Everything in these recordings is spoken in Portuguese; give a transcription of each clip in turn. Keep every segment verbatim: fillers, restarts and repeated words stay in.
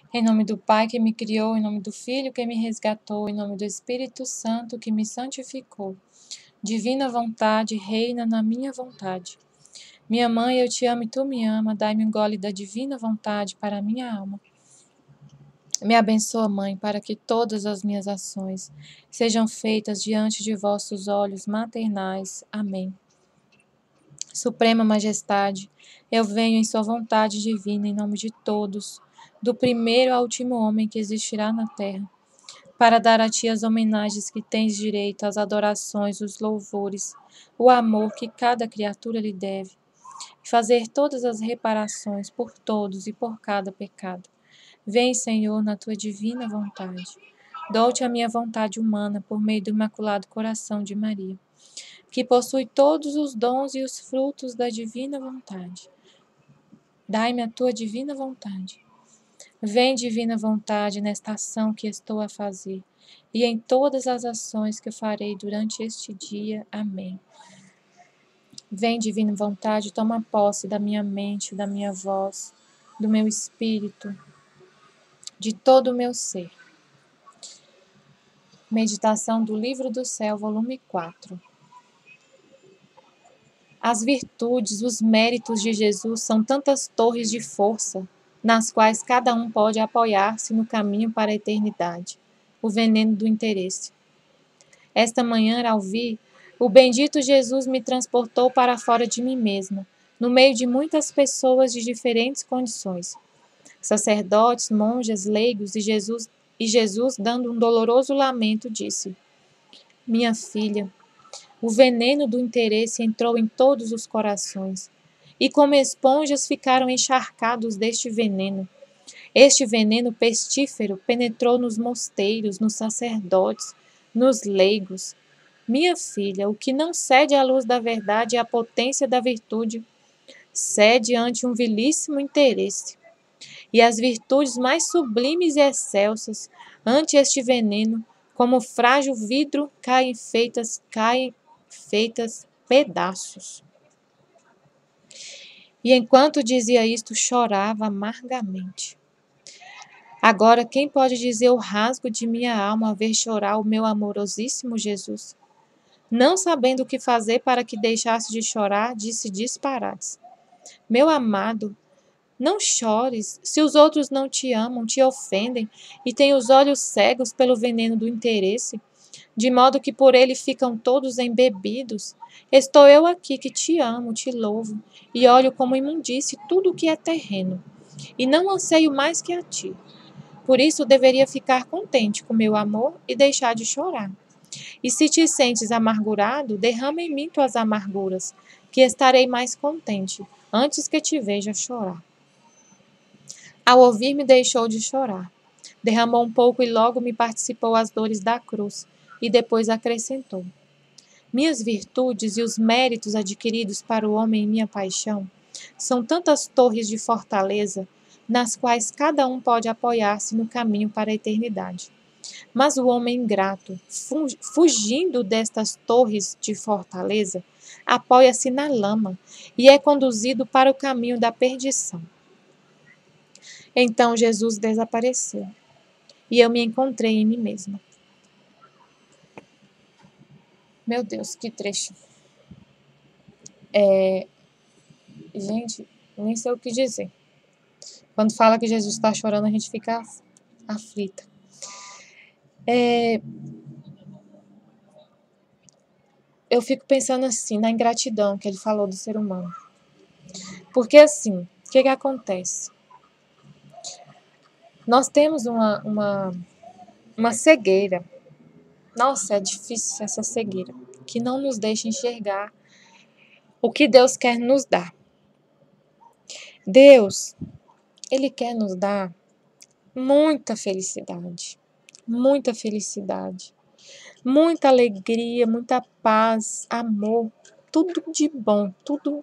Em nome do Pai que me criou, em nome do Filho que me resgatou, em nome do Espírito Santo que me santificou. Divina vontade, reina na minha vontade. Minha mãe, eu te amo e tu me ama, dai-me um gole da divina vontade para a minha alma. Me abençoa, Mãe, para que todas as minhas ações sejam feitas diante de vossos olhos maternais. Amém. Suprema Majestade, eu venho em sua vontade divina em nome de todos, do primeiro ao último homem que existirá na terra, para dar a ti as homenagens que tens direito, as adorações, os louvores, o amor que cada criatura lhe deve, e fazer todas as reparações por todos e por cada pecado. Vem, Senhor, na tua divina vontade. Dou-te a minha vontade humana por meio do Imaculado Coração de Maria, que possui todos os dons e os frutos da divina vontade. Dai-me a tua divina vontade. Vem, divina vontade, nesta ação que estou a fazer, e em todas as ações que eu farei durante este dia. Amém. Vem, divina vontade, toma posse da minha mente, da minha voz, do meu espírito, de todo o meu ser. Meditação do Livro do Céu, volume quatro. As virtudes, os méritos de Jesus são tantas torres de força, nas quais cada um pode apoiar-se no caminho para a eternidade. O veneno do interesse. Esta manhã, ao vir, o bendito Jesus me transportou para fora de mim mesma, no meio de muitas pessoas de diferentes condições. Sacerdotes, monjas, leigos, e Jesus, e Jesus, dando um doloroso lamento, disse: Minha filha, o veneno do interesse entrou em todos os corações, e como esponjas ficaram encharcados deste veneno. Este veneno pestífero penetrou nos mosteiros, nos sacerdotes, nos leigos. Minha filha, o que não cede à luz da verdade e à potência da virtude, cede ante um vilíssimo interesse. E as virtudes mais sublimes e excelsas, ante este veneno, como frágil vidro, caem feitas, caem feitas pedaços. E enquanto dizia isto, chorava amargamente. Agora, quem pode dizer o rasgo de minha alma ao ver chorar o meu amorosíssimo Jesus? Não sabendo o que fazer para que deixasse de chorar, disse disparates. Meu amado, não chores, se os outros não te amam, te ofendem e têm os olhos cegos pelo veneno do interesse, de modo que por ele ficam todos embebidos. Estou eu aqui que te amo, te louvo, e olho como imundície tudo o que é terreno, e não anseio mais que a ti. Por isso deveria ficar contente com meu amor e deixar de chorar. E se te sentes amargurado, derrama em mim tuas amarguras, que estarei mais contente, antes que te veja chorar. Ao ouvir-me, deixou de chorar. Derramou um pouco e logo me participou as dores da cruz, e depois acrescentou: Minhas virtudes e os méritos adquiridos para o homem em minha paixão são tantas torres de fortaleza, nas quais cada um pode apoiar-se no caminho para a eternidade. Mas o homem ingrato, fugindo destas torres de fortaleza, apoia-se na lama e é conduzido para o caminho da perdição. Então Jesus desapareceu, e eu me encontrei em mim mesma. Meu Deus, que trecho. É... Gente, nem sei o que dizer. Quando fala que Jesus está chorando, a gente fica aflita. É... Eu fico pensando assim, na ingratidão que ele falou do ser humano. Porque assim, o que que acontece? Nós temos uma, uma, uma cegueira. Nossa, é difícil essa cegueira. Que não nos deixa enxergar o que Deus quer nos dar. Deus, Ele quer nos dar muita felicidade. Muita felicidade. Muita alegria, muita paz, amor. Tudo de bom. Tudo,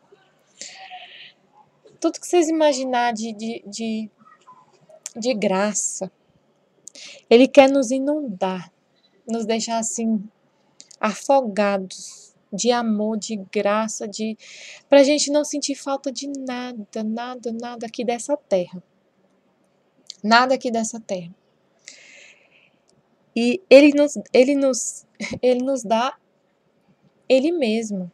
tudo que vocês imaginar de, de, de, de graça. Ele quer nos inundar. Nos deixar assim, afogados de amor, de graça, de para a gente não sentir falta de nada, nada, nada aqui dessa terra. Nada aqui dessa terra. E ele nos, ele nos, ele nos dá ele mesmo.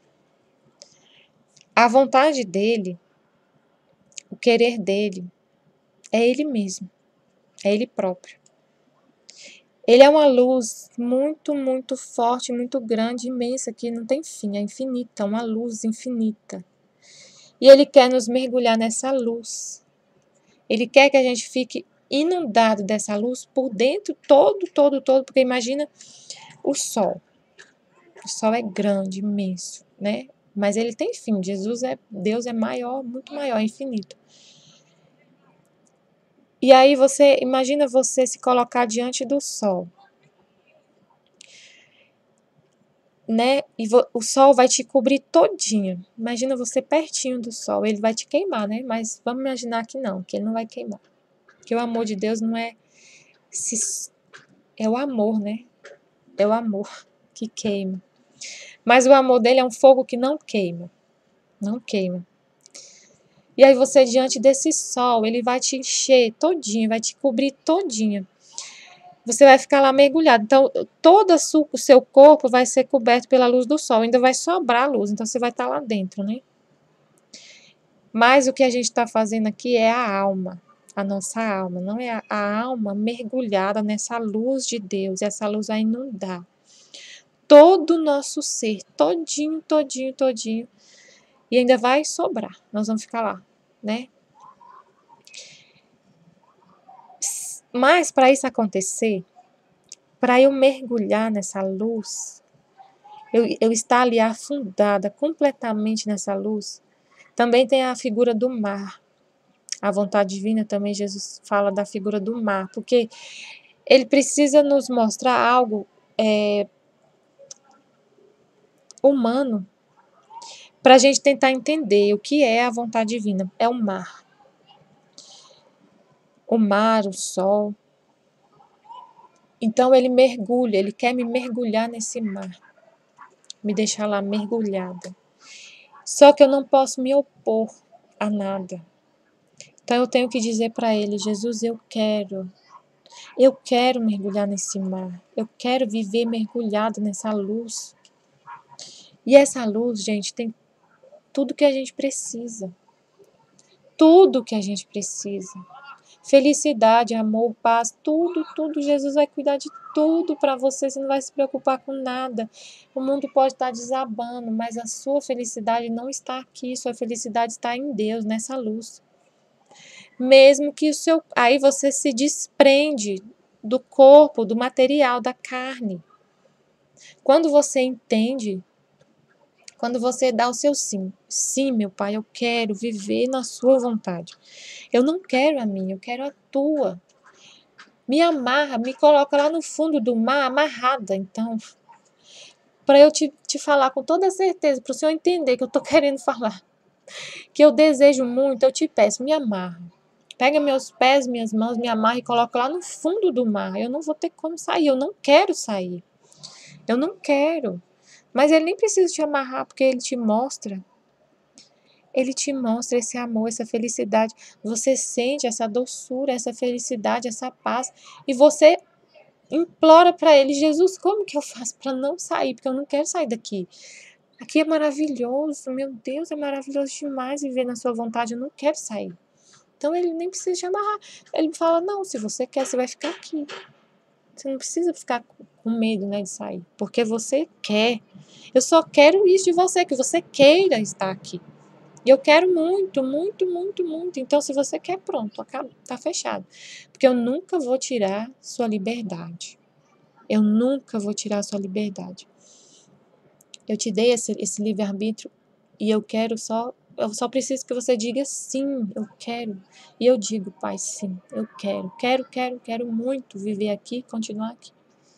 A vontade dele, o querer dele, é ele mesmo. É ele próprio. Ele é uma luz muito, muito forte, muito grande, imensa, que não tem fim, é infinita, uma luz infinita. E ele quer nos mergulhar nessa luz. Ele quer que a gente fique inundado dessa luz por dentro, todo, todo, todo, porque imagina o sol. O sol é grande, imenso, né? Mas ele tem fim. Jesus é, Deus é maior, muito maior, é infinito. E aí você, imagina você se colocar diante do sol, né? E o sol vai te cobrir todinho. Imagina você pertinho do sol, ele vai te queimar, né? Mas vamos imaginar que não, que ele não vai queimar. Porque o amor de Deus não é se, é o amor, né? É o amor que queima. Mas o amor dele é um fogo que não queima. Não queima. E aí você, diante desse sol, ele vai te encher todinho, vai te cobrir todinho. Você vai ficar lá mergulhado. Então, todo o seu corpo vai ser coberto pela luz do sol. Ainda vai sobrar luz, então você vai estar lá dentro, né? Mas o que a gente está fazendo aqui é a alma. A nossa alma. Não é a, a alma mergulhada nessa luz de Deus. E essa luz vai inundar todo o nosso ser. Todinho, todinho, todinho. E ainda vai sobrar. Nós vamos ficar lá, né? Mas para isso acontecer, para eu mergulhar nessa luz, eu, eu estar ali afundada completamente nessa luz, também tem a figura do mar. A vontade divina também, Jesus fala da figura do mar, porque ele precisa nos mostrar algo é, humano para a gente tentar entender o que é a vontade divina. É o mar. O mar, o sol. Então ele mergulha, ele quer me mergulhar nesse mar. Me deixar lá mergulhada. Só que eu não posso me opor a nada. Então eu tenho que dizer para ele, Jesus, eu quero. Eu quero mergulhar nesse mar. Eu quero viver mergulhado nessa luz. E essa luz, gente, tem tudo que a gente precisa. Tudo que a gente precisa. Felicidade, amor, paz, tudo, tudo. Jesus vai cuidar de tudo para você. Você não vai se preocupar com nada. O mundo pode estar desabando, mas a sua felicidade não está aqui. Sua felicidade está em Deus, nessa luz. Mesmo que o seu... Aí você se desprende do corpo, do material, da carne. Quando você entende, quando você dá o seu sim. Sim, meu Pai, eu quero viver na sua vontade. Eu não quero a minha, eu quero a tua. Me amarra, me coloca lá no fundo do mar, amarrada, então. Para eu te, te falar com toda certeza, para o Senhor entender que eu estou querendo falar. Que eu desejo muito, eu te peço, me amarra. Pega meus pés, minhas mãos, me amarra e coloca lá no fundo do mar. Eu não vou ter como sair, eu não quero sair. Eu não quero. Mas ele nem precisa te amarrar, porque ele te mostra. Ele te mostra esse amor, essa felicidade. Você sente essa doçura, essa felicidade, essa paz. E você implora para ele, Jesus, como que eu faço para não sair? Porque eu não quero sair daqui. Aqui é maravilhoso, meu Deus, é maravilhoso demais viver na sua vontade, eu não quero sair. Então ele nem precisa te amarrar. Ele fala, não, se você quer, você vai ficar aqui. Você não precisa ficar com medo, né, de sair. Porque você quer. Eu só quero isso de você, que você queira estar aqui. E eu quero muito, muito, muito, muito. Então, se você quer, pronto, acaba, tá fechado. Porque eu nunca vou tirar sua liberdade. Eu nunca vou tirar sua liberdade. Eu te dei esse, esse livre-arbítrio e eu quero só... Eu só preciso que você diga sim, eu quero. E eu digo, Pai, sim, eu quero. Quero, quero, quero muito viver aqui, continuar aqui.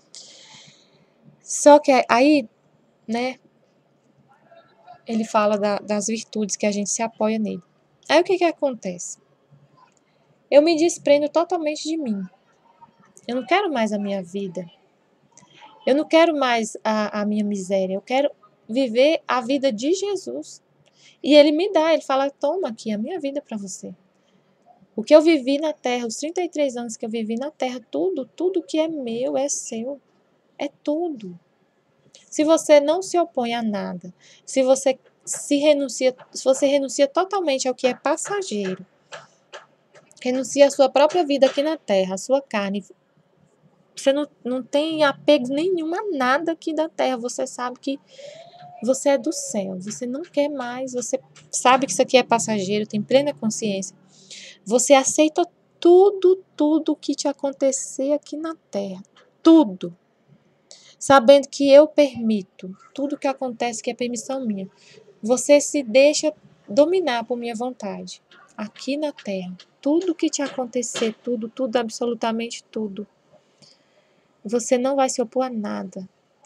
Só que aí, né, ele fala da, das virtudes que a gente se apoia nele. Aí o que que acontece? Eu me desprendo totalmente de mim. Eu não quero mais a minha vida. Eu não quero mais a, a minha miséria. Eu quero viver a vida de Jesus. E ele me dá, ele fala, toma aqui a minha vida para você. O que eu vivi na terra, os trinta e três anos que eu vivi na terra, tudo, tudo que é meu é seu. É tudo. Se você não se opõe a nada, se você se renuncia, se você renuncia totalmente ao que é passageiro, renuncia à sua própria vida aqui na terra, a sua carne, você não, não tem apego nenhum a nada aqui da terra, você sabe que você é do céu, você não quer mais, você sabe que isso aqui é passageiro, tem plena consciência. Você aceita tudo, tudo que te acontecer aqui na terra, tudo. Sabendo que eu permito, tudo que acontece que é permissão minha. Você se deixa dominar por minha vontade, aqui na terra. Tudo que te acontecer, tudo, tudo, absolutamente tudo. Você não vai se opor a nada.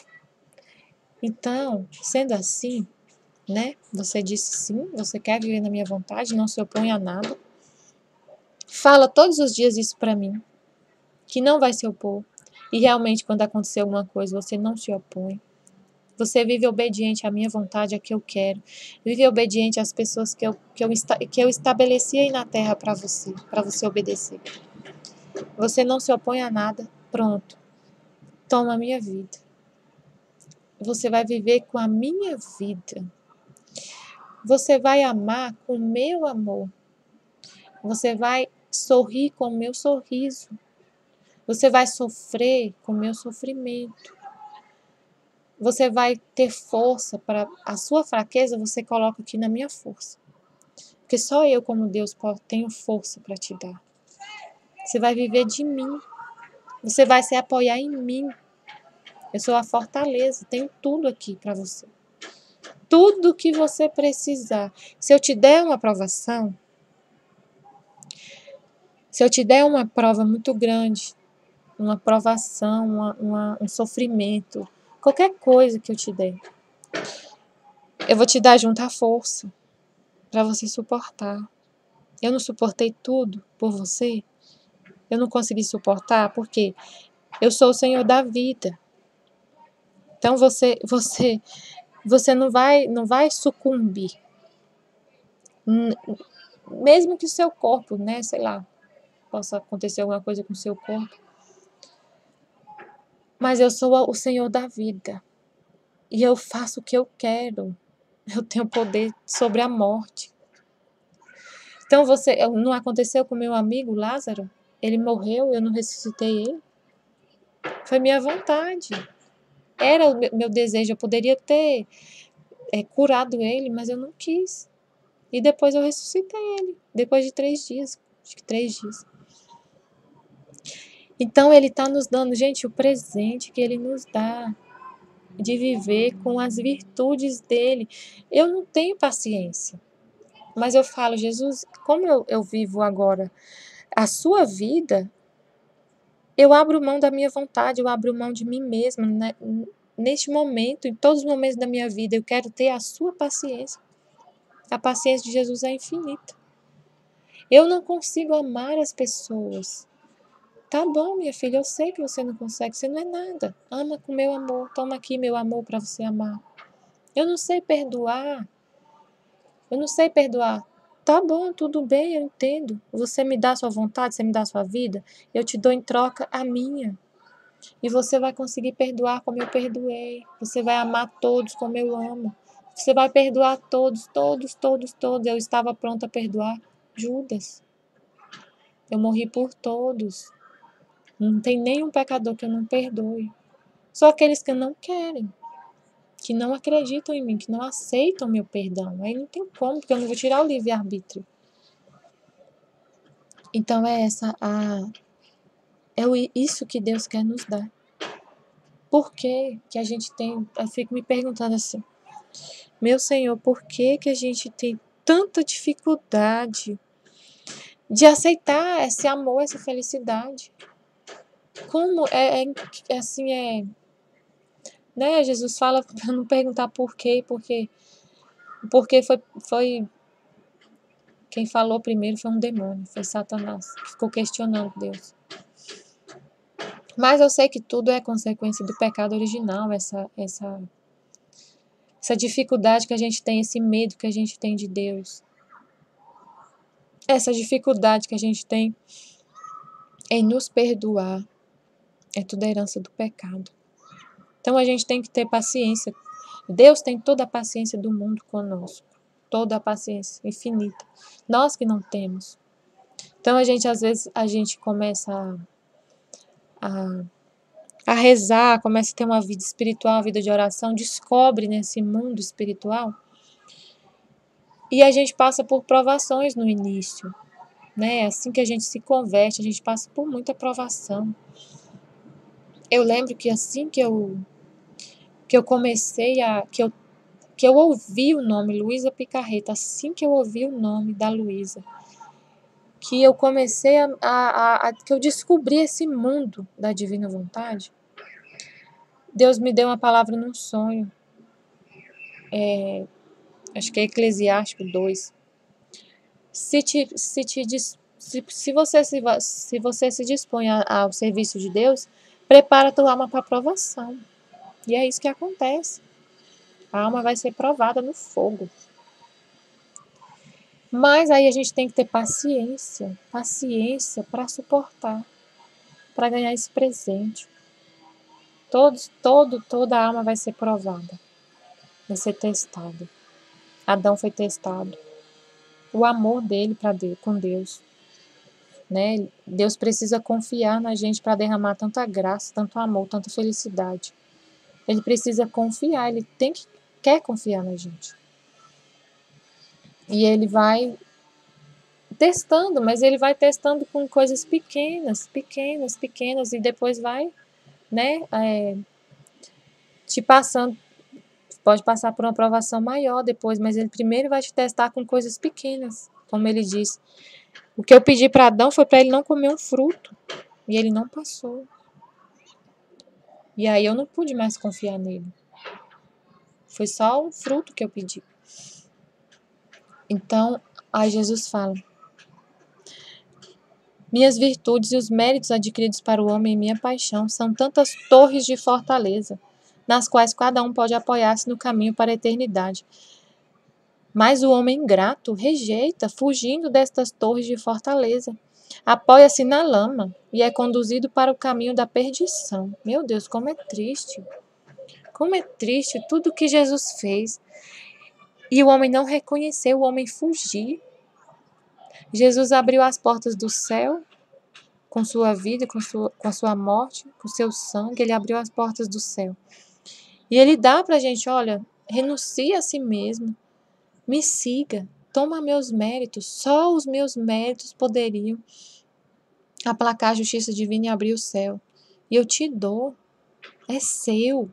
Então, sendo assim, né? Você disse sim, você quer viver na minha vontade, não se opõe a nada. Fala todos os dias isso para mim, que não vai se opor. E realmente, quando acontecer alguma coisa, você não se opõe. Você vive obediente à minha vontade, a que eu quero. Vive obediente às pessoas que eu, que eu, que eu estabeleci aí na terra para você, para você obedecer. Você não se opõe a nada, pronto. Toma a minha vida. Você vai viver com a minha vida. Você vai amar com o meu amor. Você vai sorrir com o meu sorriso. Você vai sofrer com o meu sofrimento. Você vai ter força para a sua fraqueza, você coloca aqui na minha força. Porque só eu, como Deus, tenho força para te dar. Você vai viver de mim. Você vai se apoiar em mim. Eu sou a fortaleza, tenho tudo aqui para você. Tudo que você precisar. Se eu te der uma aprovação, se eu te der uma prova muito grande, uma provação, uma, uma, um sofrimento, qualquer coisa que eu te der, eu vou te dar junto a força para você suportar. Eu não suportei tudo por você. Eu não consegui suportar porque eu sou o Senhor da vida. Então você, você, você não vai, não vai sucumbir. Mesmo que o seu corpo, né, sei lá, possa acontecer alguma coisa com o seu corpo. Mas eu sou o Senhor da vida. E eu faço o que eu quero. Eu tenho poder sobre a morte. Então você, não aconteceu com meu amigo Lázaro? Ele morreu, eu não ressuscitei ele. Foi minha vontade. Era o meu desejo, eu poderia ter é, curado ele, mas eu não quis. E depois eu ressuscitei ele, depois de três dias, acho que três dias. Então ele está nos dando, gente, o presente que ele nos dá, de viver com as virtudes dele. Eu não tenho paciência, mas eu falo, Jesus, como eu, eu vivo agora a sua vida, eu abro mão da minha vontade, eu abro mão de mim mesma, né? Neste momento, em todos os momentos da minha vida, eu quero ter a sua paciência. A paciência de Jesus é infinita. Eu não consigo amar as pessoas. Tá bom, minha filha, eu sei que você não consegue, você não é nada. Ama com meu amor, toma aqui meu amor para você amar. Eu não sei perdoar. Eu não sei perdoar. Tá bom, tudo bem, eu entendo. Você me dá a sua vontade, você me dá a sua vida, eu te dou em troca a minha. E você vai conseguir perdoar como eu perdoei. Você vai amar todos como eu amo. Você vai perdoar todos, todos, todos, todos. Eu estava pronta a perdoar Judas. Eu morri por todos. Não tem nenhum pecador que eu não perdoe. Só aqueles que não querem, que não acreditam em mim, que não aceitam meu perdão. Aí não tem como, porque eu não vou tirar o livre-arbítrio. Então é essa a é isso que Deus quer nos dar. Por que que a gente tem, eu fico me perguntando assim, meu Senhor, por que que a gente tem tanta dificuldade de aceitar esse amor, essa felicidade? Como é, é, é assim, é, né? Jesus fala para não perguntar por quê, porque, porque foi, foi quem falou primeiro foi um demônio, foi Satanás, que ficou questionando Deus. Mas eu sei que tudo é consequência do pecado original, essa, essa, essa dificuldade que a gente tem, esse medo que a gente tem de Deus. essa dificuldade que a gente tem em nos perdoar é tudo herança do pecado. Então a gente tem que ter paciência. Deus tem toda a paciência do mundo conosco. Toda a paciência infinita. Nós que não temos. Então a gente, às vezes, a gente começa a, a, a rezar, começa a ter uma vida espiritual, uma vida de oração, descobre nesse mundo espiritual. E a gente passa por provações no início. Né? Assim que a gente se converte, a gente passa por muita provação. Eu lembro que assim que eu, que eu comecei a... Que eu, que eu ouvi o nome Luísa Picarreta, assim que eu ouvi o nome da Luísa, que eu comecei a, a, a, a... que eu descobri esse mundo da divina vontade, Deus me deu uma palavra num sonho. É, acho que é Eclesiástico dois. Se, te, se, te, se, se, você, se, se você se dispõe ao serviço de Deus, prepara a tua alma para a provação. E é isso que acontece. A alma vai ser provada no fogo. Mas aí a gente tem que ter paciência. Paciência para suportar. Para ganhar esse presente. Todos, todo, toda a alma vai ser provada. Vai ser testada. Adão foi testado. O amor dele para Deus, com Deus. Né? Deus precisa confiar na gente para derramar tanta graça, tanto amor, tanta felicidade. Ele precisa confiar, ele tem que, quer confiar na gente. E ele vai testando, mas ele vai testando com coisas pequenas, pequenas, pequenas, e depois vai, né, é, te passando, pode passar por uma aprovação maior depois, mas ele primeiro vai te testar com coisas pequenas, como ele disse. O que eu pedi para Adão foi para ele não comer um fruto, e ele não passou. E aí eu não pude mais confiar nele. Foi só um fruto que eu pedi. Então, aí Jesus fala: minhas virtudes e os méritos adquiridos para o homem em minha paixão são tantas torres de fortaleza, nas quais cada um pode apoiar-se no caminho para a eternidade. Mas o homem ingrato rejeita, fugindo destas torres de fortaleza. Apoia-se na lama e é conduzido para o caminho da perdição. Meu Deus, como é triste. Como é triste tudo que Jesus fez. E o homem não reconheceu, o homem fugiu. Jesus abriu as portas do céu com sua vida, com, sua, com a sua morte, com seu sangue. Ele abriu as portas do céu. E ele dá pra gente, olha, renuncia a si mesmo, me siga, toma meus méritos. Só os meus méritos poderiam aplacar a justiça divina e abrir o céu. E eu te dou, é seu.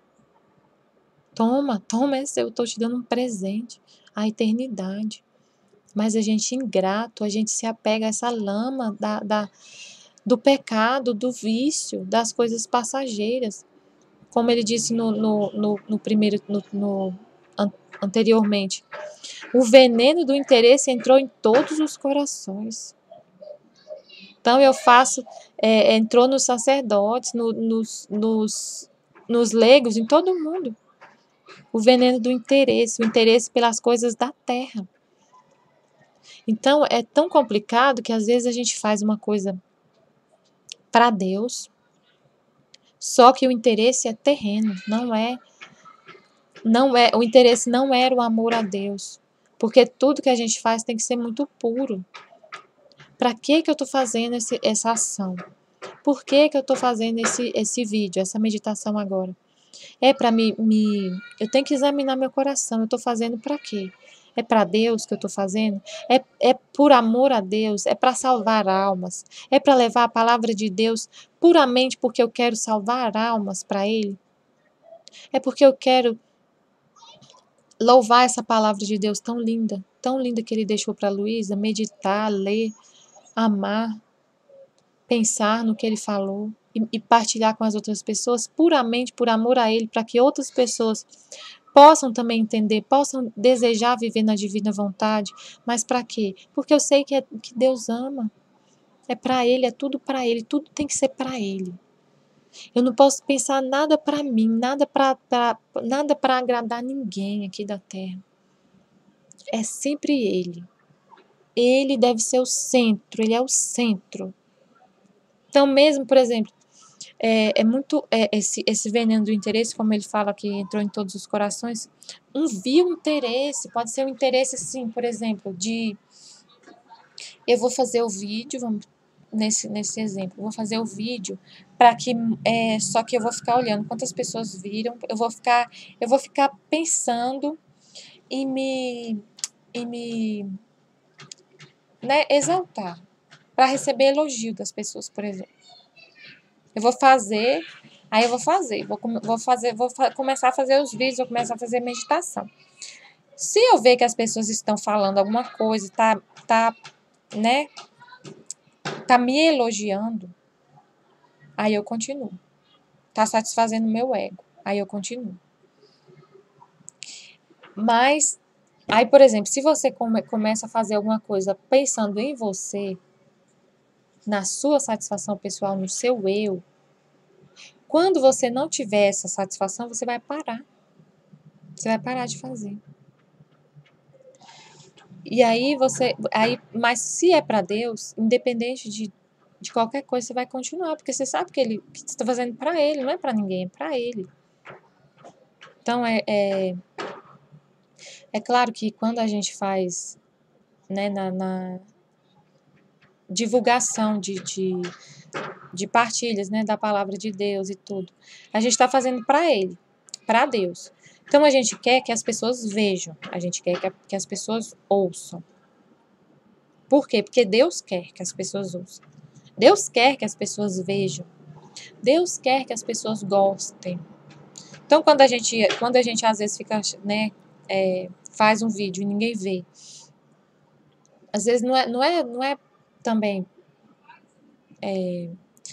Toma, toma, é seu, eu estou te dando um presente, a eternidade. Mas a gente ingrato, a gente se apega a essa lama da, da, do pecado, do vício, das coisas passageiras. Como ele disse no, no, no, no primeiro, no, no, anteriormente. O veneno do interesse entrou em todos os corações. Então eu faço, é, entrou nos sacerdotes, no, nos, nos, nos leigos, em todo mundo. O veneno do interesse, o interesse pelas coisas da terra. Então é tão complicado que às vezes a gente faz uma coisa para Deus, só que o interesse é terreno, não é, não é, o interesse não era o amor a Deus, porque tudo que a gente faz tem que ser muito puro. Para que que eu estou fazendo esse, essa ação? Por que que eu estou fazendo esse, esse vídeo, essa meditação agora? É para me, me... Eu tenho que examinar meu coração. Eu estou fazendo para quê? É para Deus que eu estou fazendo? É, é por amor a Deus? É para salvar almas? É para levar a palavra de Deus puramente porque eu quero salvar almas para Ele? É porque eu quero louvar essa palavra de Deus tão linda, tão linda que Ele deixou para Luísa, meditar, ler, amar, pensar no que Ele falou e, e partilhar com as outras pessoas puramente por amor a Ele, para que outras pessoas possam também entender, possam desejar viver na divina vontade. Mas para quê? Porque eu sei que, é, que Deus ama. É para Ele, é tudo para Ele, tudo tem que ser para Ele. Eu não posso pensar nada para mim, nada para nada para agradar ninguém aqui da terra. É sempre Ele. ele deve ser o centro, ele é o centro. Então, mesmo, por exemplo, é, é muito é, esse, esse veneno do interesse, como ele fala que entrou em todos os corações, um vil interesse, pode ser um interesse assim, por exemplo, de eu vou fazer o vídeo, vamos nesse, nesse exemplo, eu vou fazer o vídeo para que é, só que eu vou ficar olhando quantas pessoas viram, eu vou ficar, eu vou ficar pensando e me, e me né, exaltar para receber elogio das pessoas, por exemplo. Eu vou fazer, aí eu vou fazer, vou, vou fazer, vou fa começar a fazer os vídeos, vou começar a fazer meditação. Se eu ver que as pessoas estão falando alguma coisa, tá, tá, né, tá me elogiando, aí eu continuo. Tá satisfazendo o meu ego, aí eu continuo. Mas, aí, por exemplo, se você come, começa a fazer alguma coisa pensando em você, na sua satisfação pessoal, no seu eu, quando você não tiver essa satisfação, você vai parar. Você vai parar de fazer. E aí você, aí, mas se é para Deus, independente de, de qualquer coisa, você vai continuar, porque você sabe que ele que você está fazendo para ele, não é para ninguém, é para ele. Então é, é é claro que quando a gente faz, né, na, na divulgação de, de, de partilhas, né, da palavra de Deus e tudo, a gente está fazendo para ele, para Deus. Então a gente quer que as pessoas vejam, a gente quer que, a, que as pessoas ouçam. Por quê? Porque Deus quer que as pessoas ouçam. Deus quer que as pessoas vejam. Deus quer que as pessoas gostem. Então, quando a gente, quando a gente às vezes fica, né, é, faz um vídeo e ninguém vê, às vezes não é, não é, não é também é,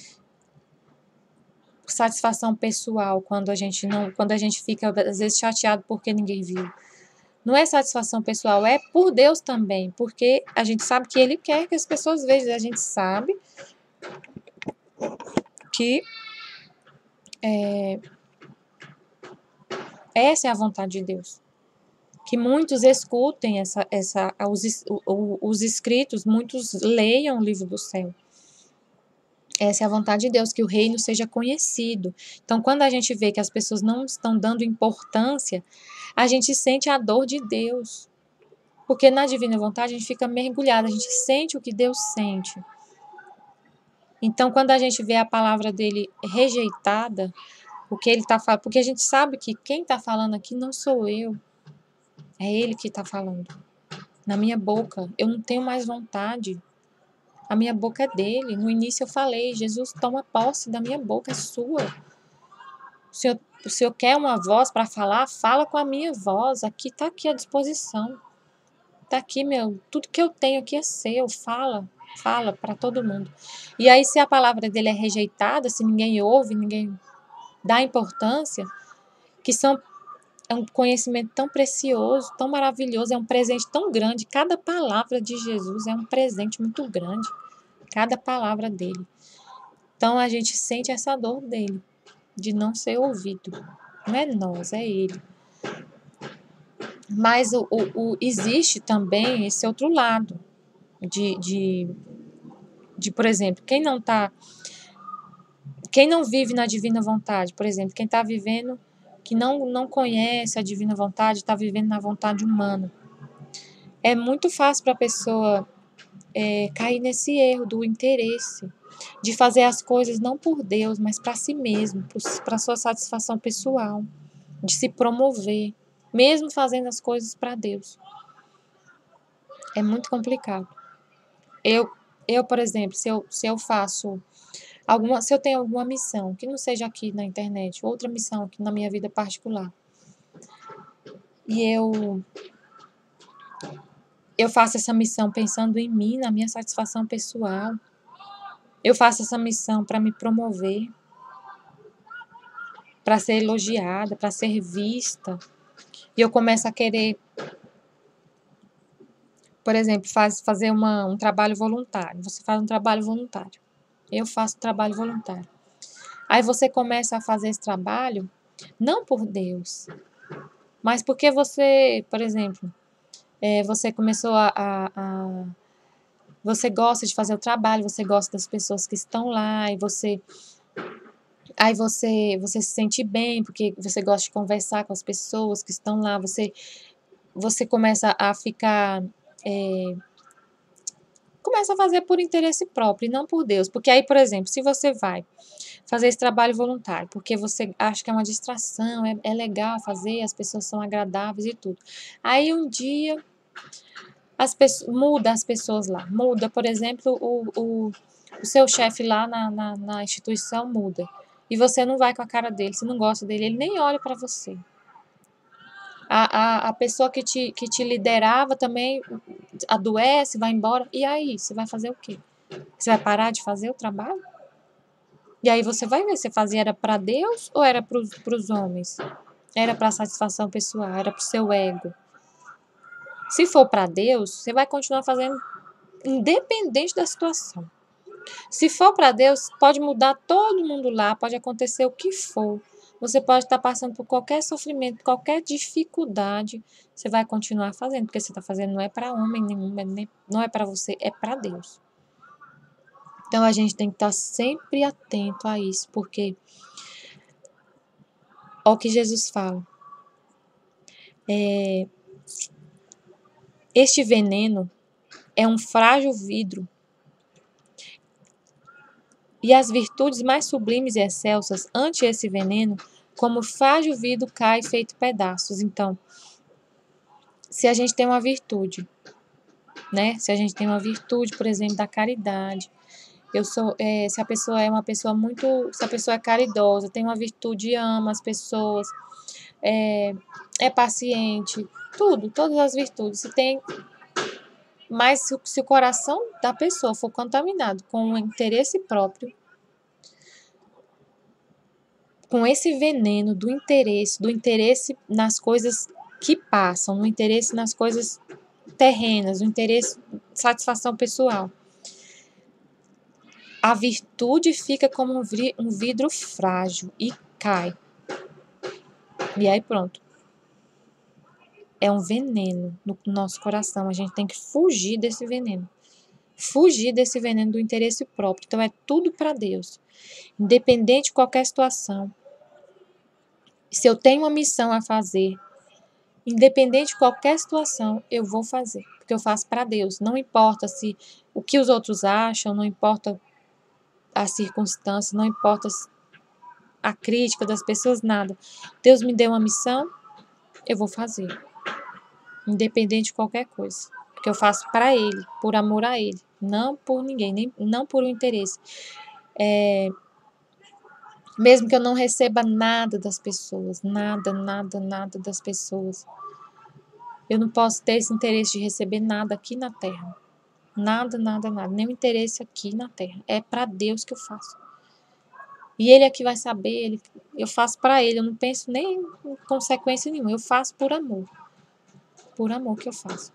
satisfação pessoal quando a gente não, quando a gente fica às vezes chateado porque ninguém viu. Não é satisfação pessoal, é por Deus também, porque a gente sabe que Ele quer que as pessoas vejam, a gente sabe que é, essa é a vontade de Deus. Que muitos escutem essa, essa, os, os escritos, muitos leiam o livro do céu. Essa é a vontade de Deus, que o reino seja conhecido. Então, quando a gente vê que as pessoas não estão dando importância, a gente sente a dor de Deus. Porque na divina vontade a gente fica mergulhado, a gente sente o que Deus sente. Então, quando a gente vê a palavra dele rejeitada, o que ele está falando, porque a gente sabe que quem está falando aqui não sou eu, é ele que está falando. Na minha boca, eu não tenho mais vontade. A minha boca é dele. No início eu falei, Jesus, toma posse da minha boca, é sua. O Senhor, o senhor quer uma voz para falar? Fala com a minha voz. Aqui está aqui à disposição. Está aqui, meu. Tudo que eu tenho aqui é seu. Fala, fala para todo mundo. E aí, se a palavra dele é rejeitada, se ninguém ouve, ninguém dá importância, que são é um conhecimento tão precioso, tão maravilhoso, é um presente tão grande. Cada palavra de Jesus é um presente muito grande. Cada palavra dele. Então a gente sente essa dor dele, de não ser ouvido. Não é nós, é ele. Mas o, o, o existe também esse outro lado, de, de, de por exemplo, quem não tá, quem não vive na divina vontade, por exemplo, quem está vivendo, que não, não conhece a divina vontade, está vivendo na vontade humana. É muito fácil para a pessoa é, cair nesse erro do interesse, de fazer as coisas não por Deus, mas para si mesmo, para sua satisfação pessoal, de se promover, mesmo fazendo as coisas para Deus. É muito complicado. Eu, eu, por exemplo, se eu, se eu faço alguma, se eu tenho alguma missão, que não seja aqui na internet, outra missão aqui na minha vida particular, e eu eu faço essa missão pensando em mim, na minha satisfação pessoal, eu faço essa missão para me promover, para ser elogiada, para ser vista, e eu começo a querer, por exemplo, faz, fazer uma, um trabalho voluntário. Você faz um trabalho voluntário. Eu faço trabalho voluntário. Aí você começa a fazer esse trabalho, não por Deus, mas porque você, por exemplo, é, você começou a, a, a Você gosta de fazer o trabalho, você gosta das pessoas que estão lá, e você aí você você se sente bem, porque você gosta de conversar com as pessoas que estão lá, você você começa a ficar, eh, começa a fazer por interesse próprio e não por Deus. Porque aí, por exemplo, se você vai fazer esse trabalho voluntário, porque você acha que é uma distração, é, é legal fazer, as pessoas são agradáveis e tudo. Aí um dia as pessoas, muda as pessoas lá, muda, por exemplo, o, o, o seu chefe lá na, na, na instituição muda. E você não vai com a cara dele, você não gosta dele, ele nem olha para você. A, a, a pessoa que te, que te liderava também adoece, vai embora. E aí, você vai fazer o quê? Você vai parar de fazer o trabalho? E aí você vai ver, você fazia era para Deus ou era para os homens? Era para satisfação pessoal, era para o seu ego. Se for para Deus, você vai continuar fazendo independente da situação. Se for para Deus, pode mudar todo mundo lá, pode acontecer o que for. Você pode estar passando por qualquer sofrimento, qualquer dificuldade, você vai continuar fazendo, porque você está fazendo não é para homem nenhum, não é para você, é para Deus. Então a gente tem que estar sempre atento a isso, porque olha o que Jesus fala. É, este veneno é um frágil vidro, e as virtudes mais sublimes e excelsas ante esse veneno, como frágil vidro, cai feito pedaços. Então, se a gente tem uma virtude, né? Se a gente tem uma virtude, por exemplo, da caridade, eu sou, é, se a pessoa é uma pessoa muito, se a pessoa é caridosa, tem uma virtude, ama as pessoas, é, é paciente, tudo, todas as virtudes. Se tem, mas se, se o coração da pessoa for contaminado com o interesse próprio, com esse veneno do interesse, do interesse nas coisas que passam, no interesse nas coisas terrenas, no interesse de satisfação pessoal, a virtude fica como um vidro frágil e cai. E aí pronto. É um veneno no nosso coração. A gente tem que fugir desse veneno. Fugir desse veneno do interesse próprio. Então é tudo para Deus. Independente de qualquer situação. Se eu tenho uma missão a fazer, independente de qualquer situação, eu vou fazer. Porque eu faço para Deus. Não importa se o que os outros acham, não importa as circunstâncias, não importa a crítica das pessoas, nada. Deus me deu uma missão, eu vou fazer. Independente de qualquer coisa. Porque eu faço para Ele, por amor a Ele. Não por ninguém, nem, não por um interesse. É, mesmo que eu não receba nada das pessoas. Nada, nada, nada das pessoas. Eu não posso ter esse interesse de receber nada aqui na Terra. Nada, nada, nada. Nenhum interesse aqui na Terra. É para Deus que eu faço. E Ele é que vai saber. Ele, eu faço para Ele. Eu não penso nem em consequência nenhuma. Eu faço por amor. Por amor que eu faço.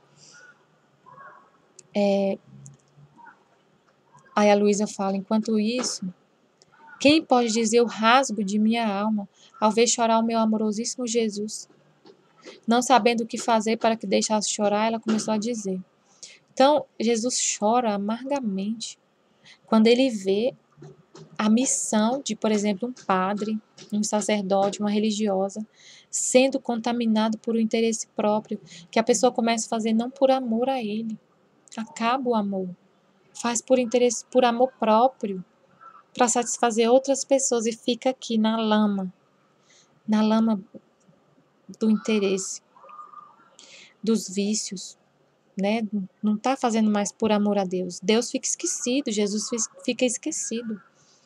É, aí a Luísa fala, enquanto isso, quem pode dizer o rasgo de minha alma ao ver chorar o meu amorosíssimo Jesus? Não sabendo o que fazer para que deixasse chorar, ela começou a dizer. Então, Jesus chora amargamente quando ele vê a missão de, por exemplo, um padre, um sacerdote, uma religiosa, sendo contaminado por um interesse próprio, que a pessoa começa a fazer não por amor a ele. Acaba o amor. Faz por interesse, por amor próprio, para satisfazer outras pessoas e fica aqui na lama, na lama do interesse, dos vícios, né? Não está fazendo mais por amor a Deus. Deus fica esquecido, Jesus fica esquecido.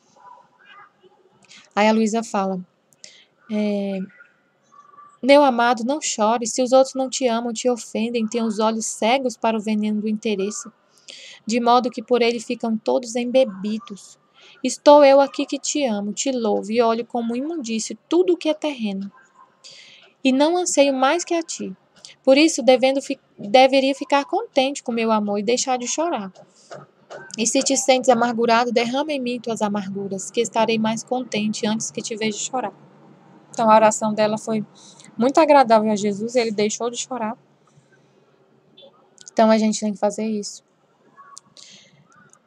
Aí a Luísa fala, é, meu amado, não chore, se os outros não te amam, te ofendem, têm os olhos cegos para o veneno do interesse, de modo que por ele ficam todos embebidos. Estou eu aqui que te amo, te louvo e olho como imundície tudo o que é terreno. E não anseio mais que a ti. Por isso, devendo, deveria ficar contente com meu amor e deixar de chorar. E se te sentes amargurado, derrama em mim tuas amarguras, que estarei mais contente antes que te veja chorar. Então, a oração dela foi muito agradável a Jesus, ele deixou de chorar. Então, a gente tem que fazer isso.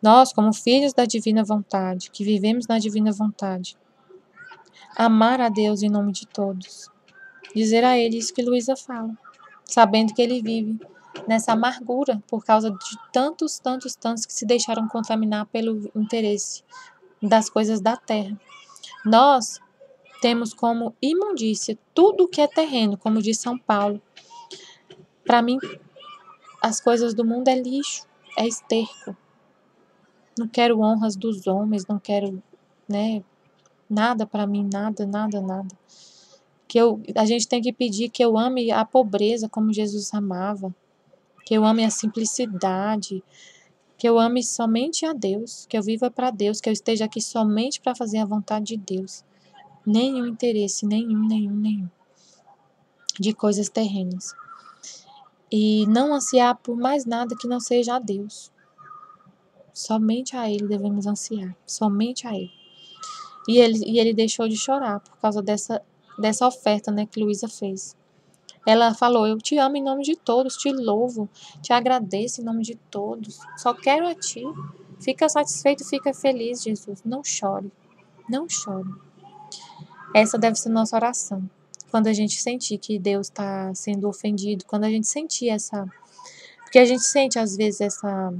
Nós, como filhos da divina vontade, que vivemos na divina vontade, amar a Deus em nome de todos, dizer a Ele isso que Luísa fala, sabendo que Ele vive nessa amargura por causa de tantos, tantos, tantos que se deixaram contaminar pelo interesse das coisas da terra. Nós temos como imundícia tudo que é terreno, como diz São Paulo. Para mim, as coisas do mundo é lixo, é esterco. Não quero honras dos homens, não quero, né, nada para mim, nada, nada, nada. Que eu, a gente tem que pedir que eu ame a pobreza como Jesus amava, que eu ame a simplicidade, que eu ame somente a Deus, que eu viva para Deus, que eu esteja aqui somente para fazer a vontade de Deus. Nenhum interesse, nenhum, nenhum, nenhum, de coisas terrenas. E não ansiar por mais nada que não seja a Deus. Somente a Ele devemos ansiar, somente a Ele. E ele, e ele deixou de chorar por causa dessa, dessa oferta, né, que Luísa fez. Ela falou, eu te amo em nome de todos, te louvo, te agradeço em nome de todos, só quero a ti. Fica satisfeito, fica feliz, Jesus. Não chore, não chore. Essa deve ser nossa oração. Quando a gente sentir que Deus está sendo ofendido, quando a gente sentir essa... Porque a gente sente, às vezes, essa...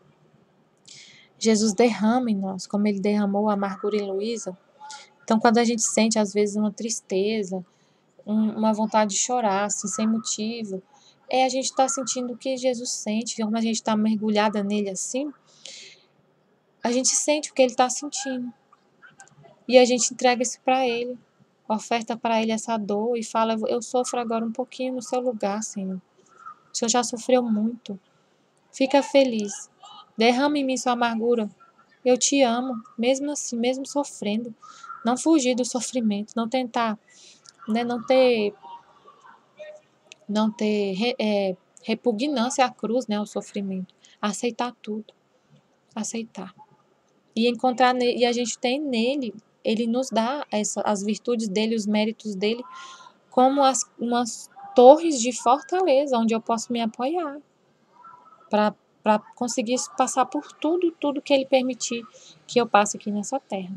Jesus derrama em nós, como Ele derramou a amargura em Luísa. Então, quando a gente sente, às vezes, uma tristeza, um, uma vontade de chorar, assim, sem motivo, é a gente está sentindo o que Jesus sente, como a gente está mergulhada nele assim, a gente sente o que Ele está sentindo. E a gente entrega isso para Ele, oferta para Ele essa dor e fala, eu sofro agora um pouquinho no seu lugar, Senhor. O Senhor já sofreu muito. Fica feliz. Derrama em mim sua amargura. Eu te amo, mesmo assim, mesmo sofrendo. Não fugir do sofrimento, não tentar, né, não ter, não ter é, repugnância à cruz, né, ao sofrimento. Aceitar tudo, aceitar. E encontrar e a gente tem nele, ele nos dá essa, as virtudes dele, os méritos dele, como as, umas torres de fortaleza, onde eu posso me apoiar para para conseguir passar por tudo, tudo que Ele permitir que eu passe aqui nessa terra.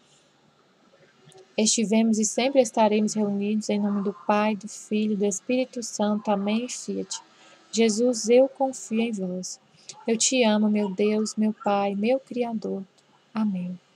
Estivemos e sempre estaremos reunidos em nome do Pai, do Filho e do Espírito Santo. Amém e fiat. Jesus, eu confio em vós. Eu te amo, meu Deus, meu Pai, meu Criador. Amém.